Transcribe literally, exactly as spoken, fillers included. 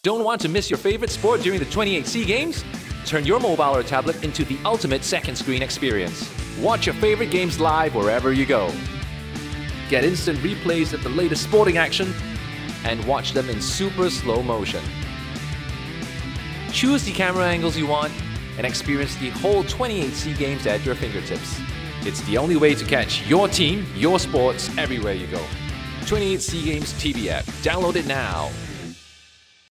Don't want to miss your favorite sport during the twenty-eight C Games? Turn your mobile or tablet into the ultimate second screen experience. Watch your favorite games live wherever you go. Get instant replays of the latest sporting action and watch them in super slow motion. Choose the camera angles you want and experience the whole twenty-eight C Games at your fingertips. It's the only way to catch your team, your sports, everywhere you go. twenty-eight C Games T V app. Download it now.